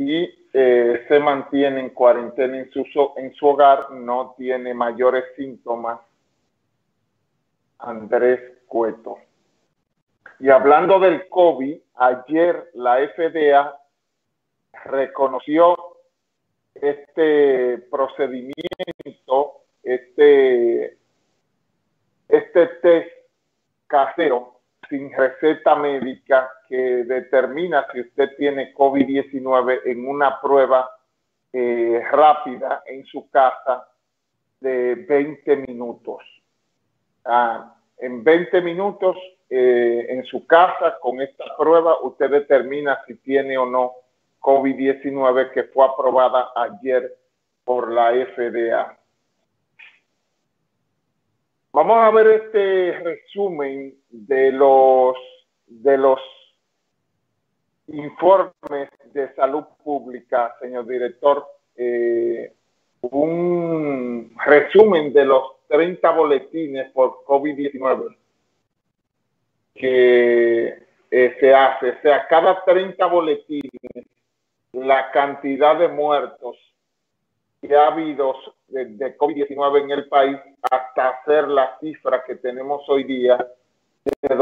y se mantiene en cuarentena en su hogar, no tiene mayores síntomas. Andrés Cueto. Y hablando del COVID, ayer la FDA reconoció este procedimiento, este test casero sin receta médica que determina si usted tiene COVID-19 en una prueba rápida en su casa de 20 minutos. En 20 minutos en su casa con esta prueba usted determina si tiene o no COVID-19, que fue aprobada ayer por la FDA. Vamos a ver este resumen de los informes de salud pública, señor director. Un resumen de los 30 boletines por COVID-19 que se hace. O sea, cada 30 boletines, la cantidad de muertos que ha habido de COVID-19 en el país hasta hacer la cifra que tenemos hoy día de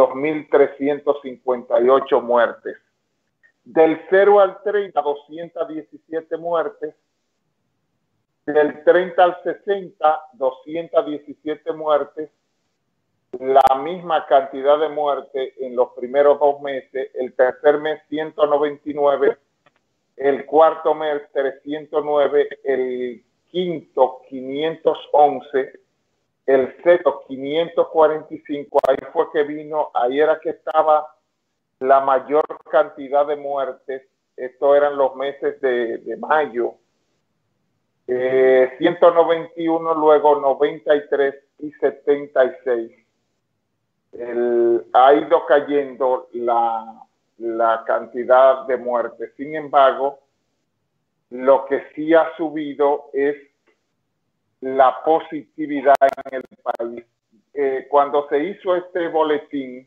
2.358 muertes. Del 0 al 30, 217 muertes. Del 30 al 60, 217 muertes. La misma cantidad de muertes en los primeros 2 meses. El tercer mes, 199. El cuarto mes, 309. El quinto, 511. El sexto, 545. Ahí fue que vino, ahí era que estaba la mayor cantidad de muertes. Estos eran los meses de mayo. 191, luego 93 y 76. Ha ido cayendo la cantidad de muertes. Sin embargo, lo que sí ha subido es la positividad en el país. Cuando se hizo este boletín,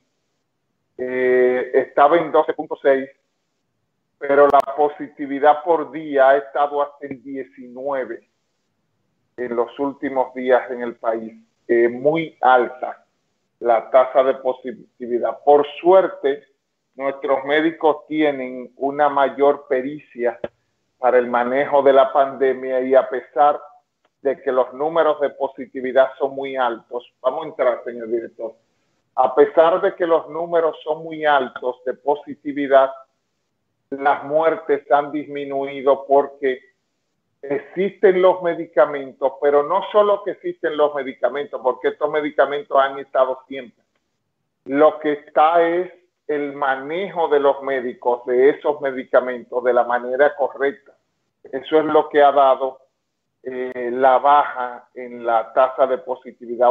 estaba en 12.6, pero la positividad por día ha estado hasta en 19 en los últimos días en el país. Muy alta la tasa de positividad. Por suerte, nuestros médicos tienen una mayor pericia para el manejo de la pandemia, y a pesar de que los números de positividad son muy altos, vamos a entrar, señor director, a pesar de que los números son muy altos de positividad, las muertes han disminuido porque existen los medicamentos, pero no solo que existen los medicamentos, porque estos medicamentos han estado siempre. Lo que está es el manejo de los médicos de esos medicamentos de la manera correcta. Eso es lo que ha dado la baja en la tasa de positividad.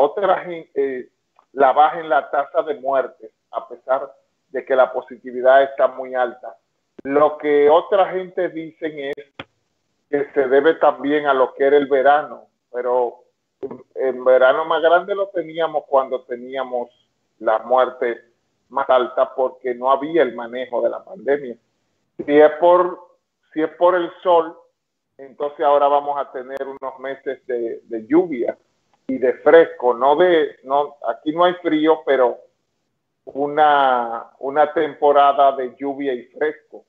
La baja en la tasa de muertes, a pesar de que la positividad está muy alta. Lo que otra gente dicen es que se debe también a lo que era el verano, pero el verano más grande lo teníamos cuando teníamos la muerte más alta, porque no había el manejo de la pandemia. Si es por el sol, entonces ahora vamos a tener unos meses de lluvia y de fresco. Aquí no hay frío, pero una temporada de lluvia y fresco.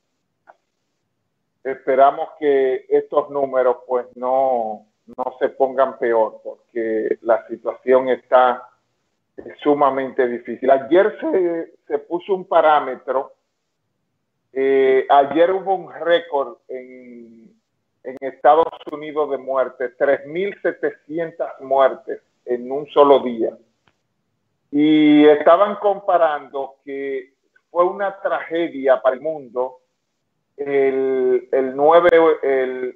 Esperamos que estos números pues no se pongan peor, porque la situación está sumamente difícil. Ayer se puso un parámetro. Ayer hubo un récord en Estados Unidos de muertes, 3.700 muertes en un solo día. Y estaban comparando que fue una tragedia para el mundo el 911,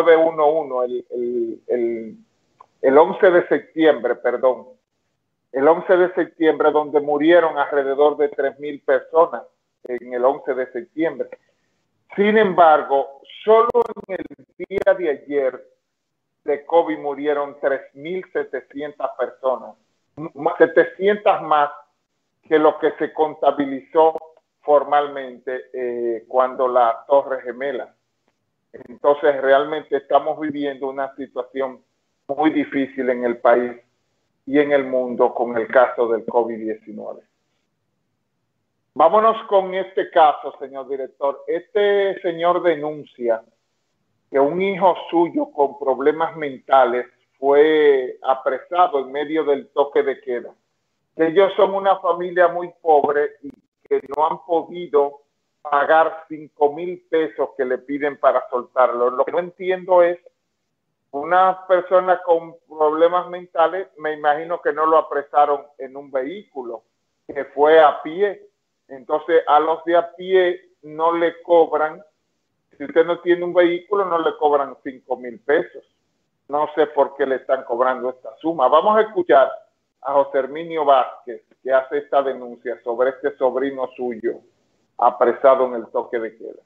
el 11 de septiembre, perdón. El 11 de septiembre, donde murieron alrededor de 3.000 personas en el 11 de septiembre. Sin embargo, solo en el día de ayer de COVID murieron 3.700 personas, 700 más que lo que se contabilizó formalmente cuando las Torres Gemelas. Entonces realmente estamos viviendo una situación muy difícil en el país y en el mundo con el caso del COVID-19. Vámonos con este caso, señor director. Este señor denuncia que un hijo suyo con problemas mentales fue apresado en medio del toque de queda. Que ellos son una familia muy pobre y que no han podido pagar 5,000 pesos que le piden para soltarlo. Lo que no entiendo es, una persona con problemas mentales, me imagino que no lo apresaron en un vehículo, que fue a pie. Entonces a los de a pie no le cobran, si usted no tiene un vehículo no le cobran 5,000 pesos. No sé por qué le están cobrando esta suma. Vamos a escuchar a José Herminio Vázquez, que hace esta denuncia sobre este sobrino suyo apresado en el toque de queda.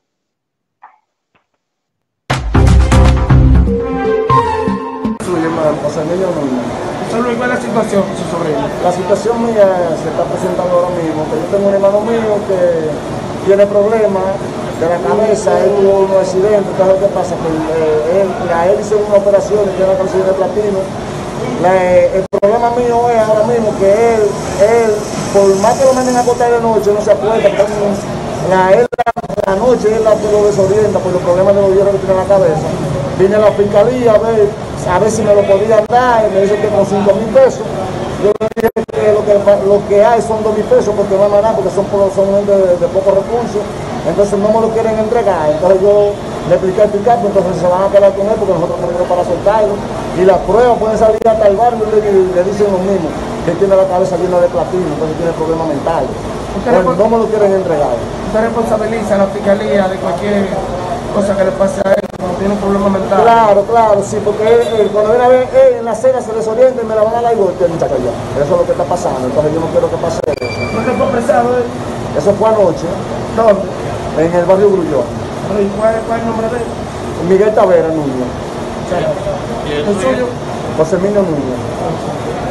José Emilio Núñez. ¿Cuál es la situación con su sobrino? La situación mía se está presentando ahora mismo, que yo tengo un hermano mío que tiene problemas de la cabeza, él tuvo un accidente. Entonces, ¿qué pasa? Que a él hizo una operación y tiene la calcio de platino. El problema mío es ahora mismo que él, por más que lo manden a acostar de noche, no se acuesta, porque la noche él lo desorienta por los problemas de los hierros que tiene en la cabeza. Vine a la fiscalía a ver si me lo podían dar, y me dicen que con 5,000 pesos. Yo le dije que lo que hay son 2,000 pesos, porque no van a dar, porque son gente de pocos recursos. Entonces no me lo quieren entregar. Entonces yo le expliqué al fiscal, pues entonces se van a quedar con él porque nosotros tenemos para soltarlo. Y las pruebas pueden salir hasta el barrio y le dicen lo mismo, que él tiene la cabeza llena de platino, entonces tiene problemas mentales. No me lo quieren entregar. ¿Usted responsabiliza a la fiscalía de cualquier cosa que le pase a él cuando tiene un problema mental? Claro, sí, porque cuando viene a ver en la cena se desorienta y me la van a dar y golpe el muchacho allá. Eso es lo que está pasando, entonces yo no quiero que pase eso. ¿Por qué fue apresado él? Eso fue anoche. ¿Dónde? En el barrio Grullón. ¿Cuál es el nombre de él? Miguel Tavera Núñez. ¿El suyo? José Emilio Núñez.